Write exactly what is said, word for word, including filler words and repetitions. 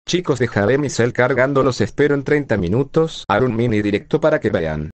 Chicos, dejaré mi cel cargando, los espero en treinta minutos. Haré un mini directo para que vean.